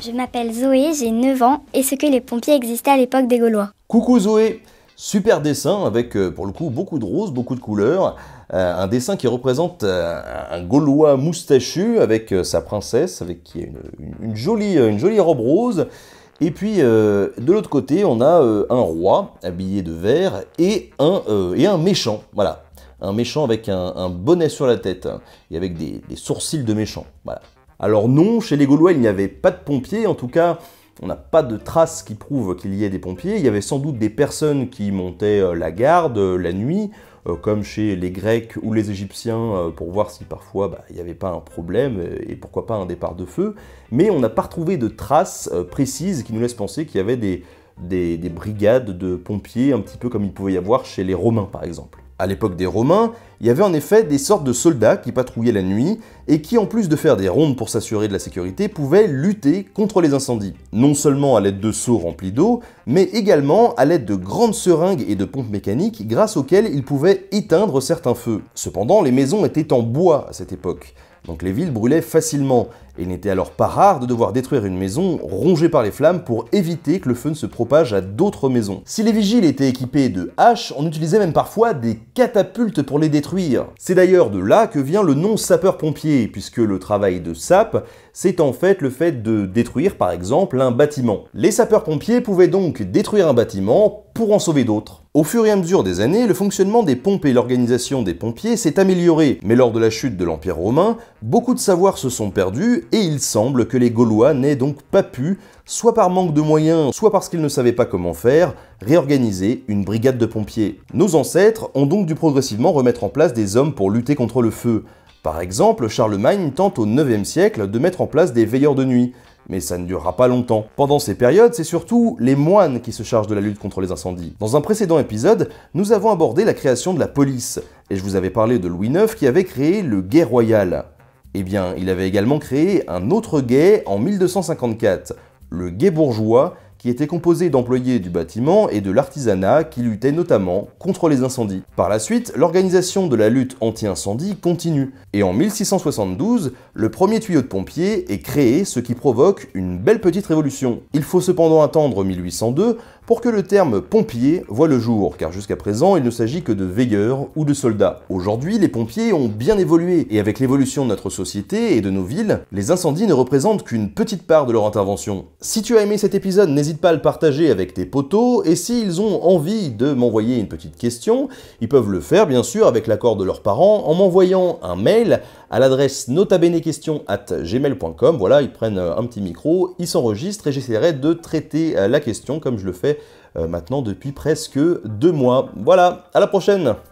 Je m'appelle Zoé, j'ai 9 ans. Est-ce que les pompiers existaient à l'époque des Gaulois? Coucou Zoé! Super dessin avec pour le coup beaucoup de roses, beaucoup de couleurs. Un dessin qui représente un Gaulois moustachu avec sa princesse, avec qui a une jolie robe rose. Et puis de l'autre côté, on a un roi habillé de vert et un méchant. Voilà, un méchant avec un bonnet sur la tête et avec des sourcils de méchant. Voilà. Alors non, chez les Gaulois, il n'y avait pas de pompiers, en tout cas, on n'a pas de traces qui prouvent qu'il y ait des pompiers. Il y avait sans doute des personnes qui montaient la garde la nuit, comme chez les Grecs ou les Égyptiens, pour voir si parfois il n'y avait pas un problème et pourquoi pas un départ de feu. Mais on n'a pas retrouvé de traces précises qui nous laissent penser qu'il y avait des brigades de pompiers, un petit peu comme il pouvait y avoir chez les Romains par exemple. À l'époque des Romains, il y avait en effet des sortes de soldats qui patrouillaient la nuit et qui, en plus de faire des rondes pour s'assurer de la sécurité, pouvaient lutter contre les incendies. Non seulement à l'aide de seaux remplis d'eau, mais également à l'aide de grandes seringues et de pompes mécaniques grâce auxquelles ils pouvaient éteindre certains feux. Cependant, les maisons étaient en bois à cette époque, donc les villes brûlaient facilement, et il n'était alors pas rare de devoir détruire une maison rongée par les flammes pour éviter que le feu ne se propage à d'autres maisons. Si les vigiles étaient équipés de haches, on utilisait même parfois des catapultes pour les détruire. C'est d'ailleurs de là que vient le nom sapeur-pompier, puisque le travail de sape, c'est en fait le fait de détruire par exemple un bâtiment. Les sapeurs-pompiers pouvaient donc détruire un bâtiment pour en sauver d'autres. Au fur et à mesure des années, le fonctionnement des pompes et l'organisation des pompiers s'est amélioré, mais lors de la chute de l'Empire romain, beaucoup de savoirs se sont perdus et il semble que les Gaulois n'aient donc pas pu, soit par manque de moyens, soit parce qu'ils ne savaient pas comment faire, réorganiser une brigade de pompiers. Nos ancêtres ont donc dû progressivement remettre en place des hommes pour lutter contre le feu. Par exemple, Charlemagne tente au IXe siècle de mettre en place des veilleurs de nuit, mais ça ne durera pas longtemps. Pendant ces périodes, c'est surtout les moines qui se chargent de la lutte contre les incendies. Dans un précédent épisode, nous avons abordé la création de la police, et je vous avais parlé de Louis IX qui avait créé le guet royal. Eh bien, il avait également créé un autre guet en 1254, le guet bourgeois, qui était composé d'employés du bâtiment et de l'artisanat qui luttaient notamment contre les incendies. Par la suite, l'organisation de la lutte anti-incendie continue, et en 1672, le premier tuyau de pompier est créé, ce qui provoque une belle petite révolution. Il faut cependant attendre 1802 pour que le terme pompier voit le jour, car jusqu'à présent, il ne s'agit que de veilleurs ou de soldats. Aujourd'hui, les pompiers ont bien évolué, et avec l'évolution de notre société et de nos villes, les incendies ne représentent qu'une petite part de leur intervention. Si tu as aimé cet épisode, n'hésite pas à le partager avec tes potos, et s'ils ont envie de m'envoyer une petite question, ils peuvent le faire bien sûr avec l'accord de leurs parents en m'envoyant un mail à l'adresse notabenequestion@gmail.com. Voilà, ils prennent un petit micro, ils s'enregistrent et j'essaierai de traiter la question comme je le fais maintenant depuis presque 2 mois. Voilà, à la prochaine!